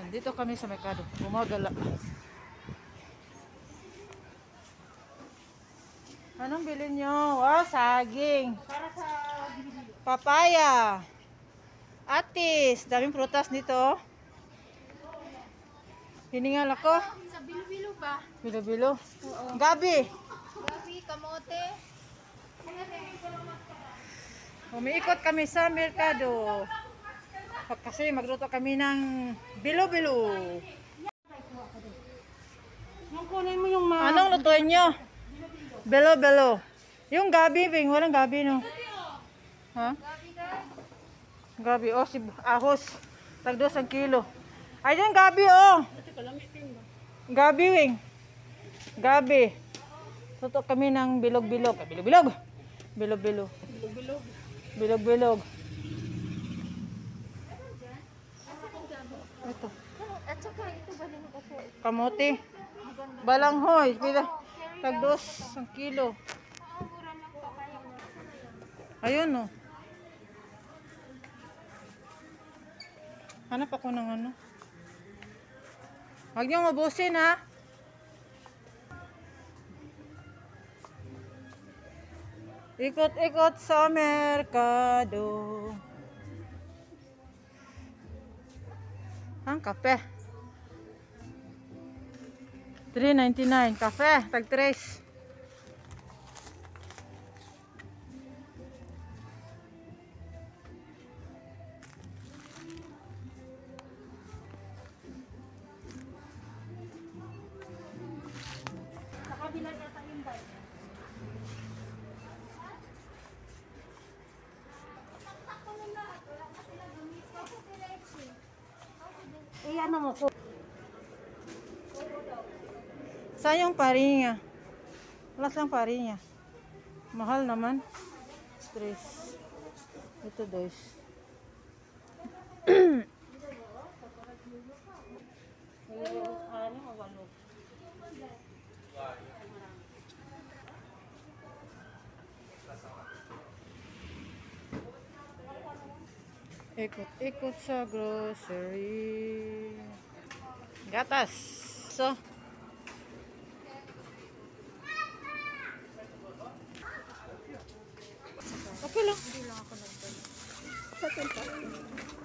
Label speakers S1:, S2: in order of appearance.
S1: Nandito kami sa merkado. Gumagala. Anong bilhin nyo? Wow, saging.
S2: Para sa
S1: Papaya. Atis. Daming prutas dito. Hiningal ako.
S2: sa bilo-bilo ba?
S1: Bilo-bilo.
S2: Oo.
S1: Gabi.
S2: Gabi, kamote.
S1: Umiikot kami sa merkado. Kasi magluto kami ng bilo-bilo.
S2: Yung kunin mo yung
S1: Anong lutuin nyo? Bilo-bilo. Yung gabi, Bing. Walang gabi, no? Ha? Gabi. Oh, si ahos. Tagdos ang kilo. Ay, yung gabi, oh. Gabi, Wing. Gabi. Luto kami ng bilog-bilog. Bilog-bilog. Bilog-bilog. Bilog-bilog. Ito.
S2: At saka ito ba rin ako?
S1: Kamote. Balanghoy. Tagdos ang kilo.
S2: Mura lang to kaya.
S1: Ayun, no. Hanap ako ng ano. Huwag niyo mabusin, ha. Ikot-ikot sa merkado. Ang kape. 3.99 kafe, tag 3.
S2: Sa kabila yata yung bike. Eh, ano mo ko?
S1: Saan yung parinya? Wala lang parinya. Mahal naman. Stress. Ito, guys. Ikot-ikot sa grocery. Gatas. So, okay lang.
S2: Hindi lang ako nagdala.